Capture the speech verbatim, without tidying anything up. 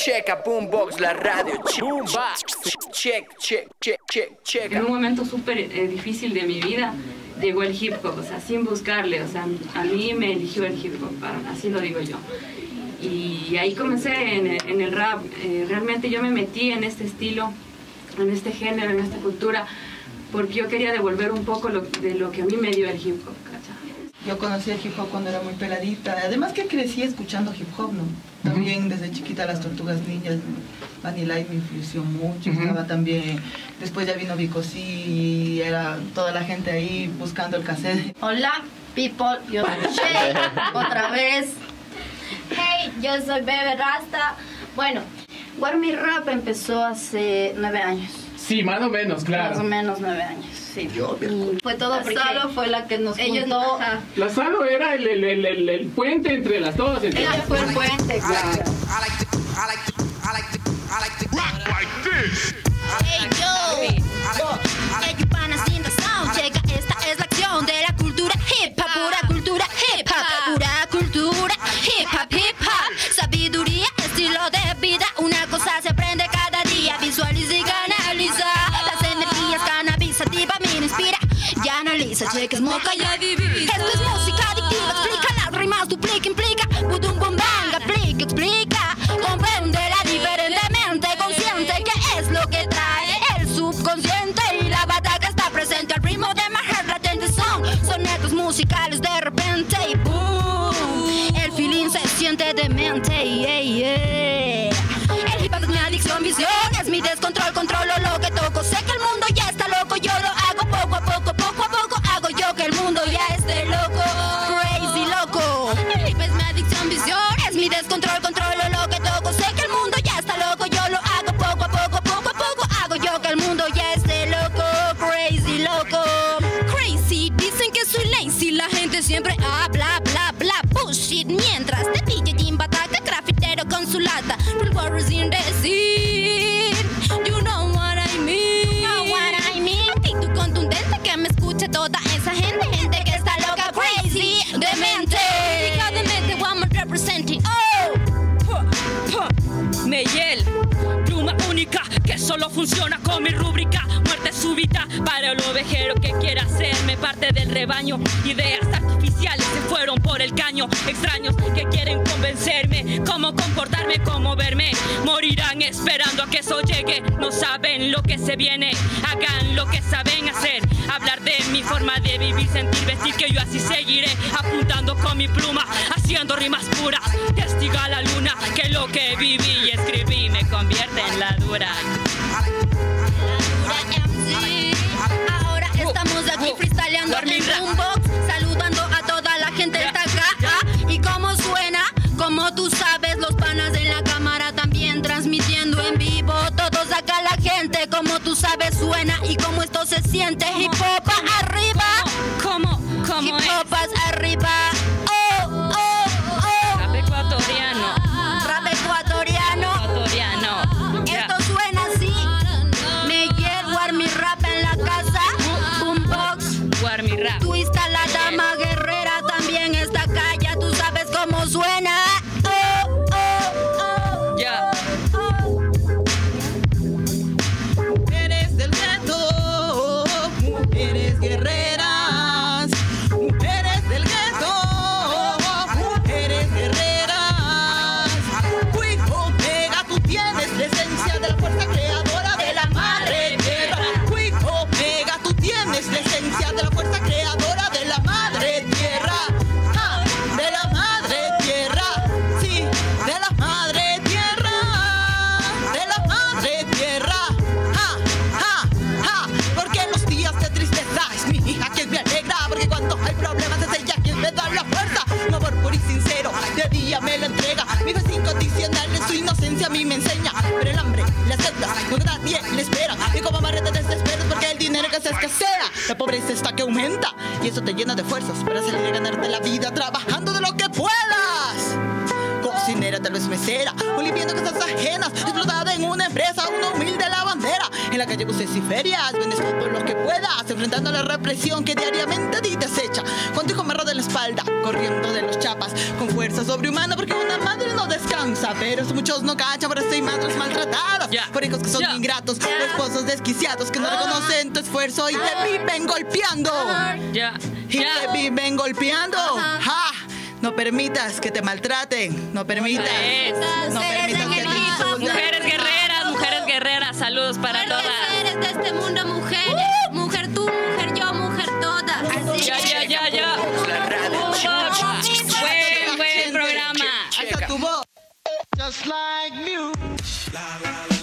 Checa Boombox, la radio. Check, check, check, check, check. En un momento súper eh, difícil de mi vida llegó el hip hop, o sea, sin buscarle, o sea, a mí me eligió el hip hop, así lo digo yo. Y ahí comencé en el, en el rap. Eh, realmente yo me metí en este estilo, en este género, en esta cultura, porque yo quería devolver un poco lo, de lo que a mí me dio el hip hop, ¿cachai? Yo conocí el hip hop cuando era muy peladita, además que crecí escuchando hip hop, ¿no? También desde chiquita las Tortugas Ninjas, Vanilla Ice me influyó mucho, uh-huh. Estaba también, después ya vino Vico C y era toda la gente ahí buscando el cassette. Hola, people, yo soy Shay, otra vez. Hey, yo soy Bebe Rasta. Bueno, Warmi Rap empezó hace nueve años. Sí, más o menos, claro. Más o menos nueve años, sí. Yo, y fue todo porque Salo fue la que nos ellos juntó. No, la Salo era el, el, el, el, el puente entre las dos. Entre ella fue el puente, claro. Hey, yo, yo, yo, pana sin razón. Checa, esta es la acción de la cultura hip hop. Pura cultura hip hop, pura cultura hip hop, hip hop. Sabiduría, estilo de vida. Una cosa se aprende cada día. Visualiza y canaliza las energías cannabisativa. Me inspira y analiza. Checa, es moca y adivisa. Esto es música adictiva. Explica las rimas, duplica, implica. Budum, bum, bang, aplica, explica. Comprende la diferentemente consciente que es lo que trae el subconsciente. Y la bataca está presente al ritmo de majer latente. Son sonetos musicales de repente y boom, el feeling se siente demente. Yeah, yeah. El hip hop es mi adicción, visión, es mi descontrol, controlo lo que toco. Sé que el mundo ya está loco, yo lo hago poco a poco, poco a poco hago yo que el mundo ya esté loco, crazy loco. El hip hop es mi adicción, visión, es mi descontrol, controlo lo que toco. Sé que el mundo ya está loco, yo lo hago poco a poco, poco a poco hago yo que el mundo ya esté loco, crazy loco. Crazy, dicen que soy lazy, la gente siempre habla, bla, bla, bullshit. Mientras te pille Jim Bataca, grafitero con su lata, real warriors in the scene. You know what I mean, know what I mean. Actitud contundente que me escuche toda esa gente, gente que está loca, crazy, demente. Diga demente, one more representing. Oh, Meyel, pluma única que solo funciona con mi rúbrica. Muerte súbita para el ovejero que quiera hacerme parte del rebaño. Ideas artificiales se fueron por el caño. Extraños que quieren convencerme cómo comportarme, cómo verme. Morirán esperando a que eso llegue. No saben lo que se viene, hagan lo que saben hacer. Hablar de mi forma de vivir, sentir, vestir, que yo así seguiré. Apuntando con mi pluma, haciendo rimas puras. Testiga la luna que lo que viví y escribí me convierte en la dura. La dura M C. Ahora estamos aquí freestyleando en Boombox, saludando a toda la gente de acá. Y cómo suena, como tú sabes, los panas en la cámara también transmitiendo en vivo. Todos acá la gente, como tú sabes, suena. Y como esto se siente, hip hop arriba. ¿Cómo? ¿Cómo hip hop es? arriba. Oh, oh, oh. Rap ecuatoriano. Rap ecuatoriano. Ecuatoriano. Esto suena así. Meyel, Warmi Rap en la casa. Boombox, Warmi Rap. Twist a la dama guerrera también está acá. Ya tú sabes cómo suena. Oh, oh, oh. Ya. Oh. Mujeres del gueto, mujeres guerreras, mujeres del gueto, mujeres guerreras. Uy, Omega, tú tienes la esencia de la fuerza creadora de la madre tierra. Uy, Omega, tú tienes la esencia de la fuerza creadora de la madre tierra. Ah, de la madre tierra, sí, de la madre tierra, de la madre tierra. Ah, ah, ah, porque en los días de tristeza es mi hija quien me alegra, porque cuando hay problemas es ella quien me da la fuerza. Un amor puro y sincero, de día me lo entrega. Mi fe es incondicional, en su inocencia a mí me enseña. Pero el hambre le aceptas, no nadie le espera. Y como amarre te desesperas porque el dinero que se escasea. La pobreza está que aumenta y eso te llena de fuerzas para salir a ganarte la vida trabajando de lo que puedas. Cocinera, tal vez mesera, o limpiando cosas ajenas, explotada en una empresa, una humilde lavandera. En la calle buses y ferias, vendes todo lo que puedas, enfrentando la represión que diariamente a ti te acecha. Cuando hijo me rodean las espalda, corriendo de los chapas, con fuerza sobrehumana, porque una madre no descansa. Pero muchos no cachan, por eso hay madres maltratadas, Yeah. por hijos que son Yeah. ingratos, por esposos desquiciados que no reconocen tu esfuerzo y te viven golpeando. Ya, Y ya. te viven golpeando. ¡Ja! No permitas que te maltraten. No permitas. Es. No Mujeres permitas en que el te hip hop. insulten. Mujeres guerreras, mujeres guerreras, saludos para Mujeres todas. de este mundo, mujeres. Mujer tú, mujer yo, mujer todas. Así Ya, ya, ya, ya. La radio Chumba. Buen, buen programa. Alza tu voz. Just like music. La, la, la.